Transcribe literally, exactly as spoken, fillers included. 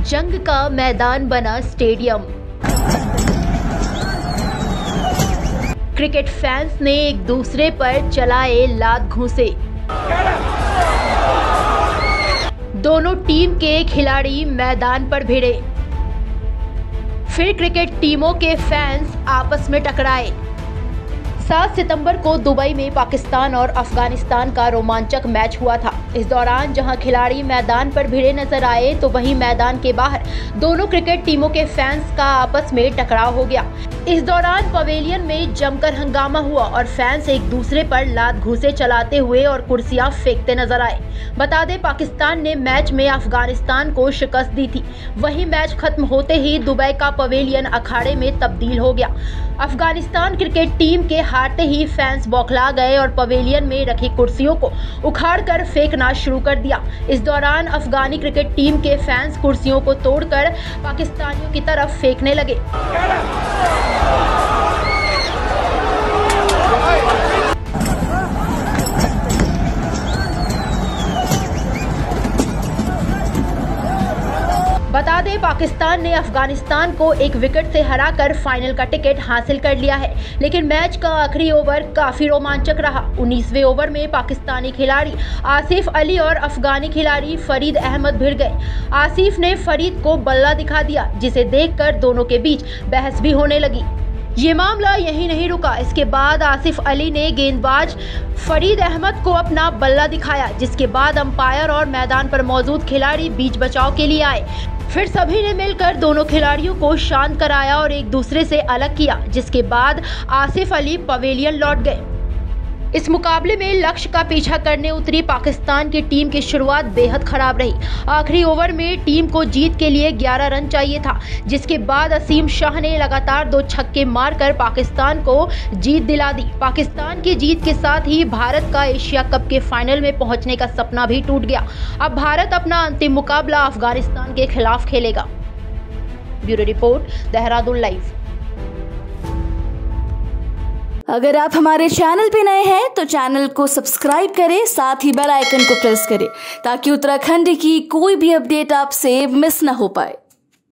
जंग का मैदान बना स्टेडियम। क्रिकेट फैंस ने एक दूसरे पर चलाए लात घूंसे। दोनों टीम के खिलाड़ी मैदान पर भिड़े। फिर क्रिकेट टीमों के फैंस आपस में टकराए। सात सितंबर को दुबई में पाकिस्तान और अफगानिस्तान का रोमांचक मैच हुआ था। इस दौरान जहां खिलाड़ी मैदान पर भिड़े नजर आए तो वहीं मैदान के बाहर दोनों क्रिकेट टीमों के फैंस का आपस में टकराव हो गया। इस दौरान पवेलियन में जमकर हंगामा हुआ और फैंस एक दूसरे पर लात घूंसे चलाते हुए और कुर्सियां फेंकते नजर आए। बता दें, पाकिस्तान ने मैच में अफगानिस्तान को शिकस्त दी थी। वहीं मैच खत्म होते ही दुबई का पवेलियन अखाड़े में तब्दील हो गया। अफगानिस्तान क्रिकेट टीम के हारते ही फैंस बौखला गए और पवेलियन में रखी कुर्सियों को उखाड़कर फेंकना शुरू कर दिया। इस दौरान अफगानी क्रिकेट टीम के फैंस कुर्सियों को तोड़कर पाकिस्तानियों की तरफ फेंकने लगे। बता दें, पाकिस्तान ने अफगानिस्तान को एक विकेट से हराकर फाइनल का टिकट हासिल कर लिया है। लेकिन मैच का आखिरी ओवर काफी रोमांचक रहा। उन्नीसवें ओवर में पाकिस्तानी खिलाड़ी आसिफ अली और अफगानी खिलाड़ी फरीद अहमद भिड़ गए। आसिफ ने फरीद को बल्ला दिखा दिया, जिसे देखकर दोनों के बीच बहस भी होने लगी। ये मामला यहीं नहीं रुका। इसके बाद आसिफ अली ने गेंदबाज फरीद अहमद को अपना बल्ला दिखाया, जिसके बाद अंपायर और मैदान पर मौजूद खिलाड़ी बीच बचाव के लिए आए। फिर सभी ने मिलकर दोनों खिलाड़ियों को शांत कराया और एक दूसरे से अलग किया, जिसके बाद आसिफ अली पवेलियन लौट गए। इस मुकाबले में लक्ष्य का पीछा करने उतरी पाकिस्तान की टीम की शुरुआत बेहद खराब रही। आखिरी ओवर में टीम को जीत के लिए ग्यारह रन चाहिए था, जिसके बाद असीम शाह ने लगातार दो छक्के मारकर पाकिस्तान को जीत दिला दी। पाकिस्तान की जीत के साथ ही भारत का एशिया कप के फाइनल में पहुंचने का सपना भी टूट गया। अब भारत अपना अंतिम मुकाबला अफगानिस्तान के खिलाफ खेलेगा। Bureau report, Dehradun live. अगर आप हमारे चैनल पे नए हैं तो चैनल को सब्सक्राइब करें, साथ ही बेल आइकन को प्रेस करें ताकि उत्तराखंड की कोई भी अपडेट आपसे मिस ना हो पाए।